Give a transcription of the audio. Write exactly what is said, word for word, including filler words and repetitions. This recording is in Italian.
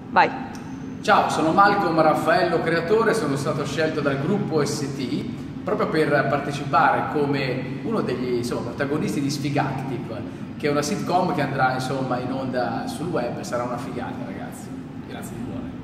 Vai. Ciao, sono Malcolm Raffaello Creatore, sono stato scelto dal gruppo S T proprio per partecipare come uno degli insomma, protagonisti di Sfigactive, che è una sitcom che andrà insomma, in onda sul web. Sarà una figata, ragazzi. Grazie di cuore.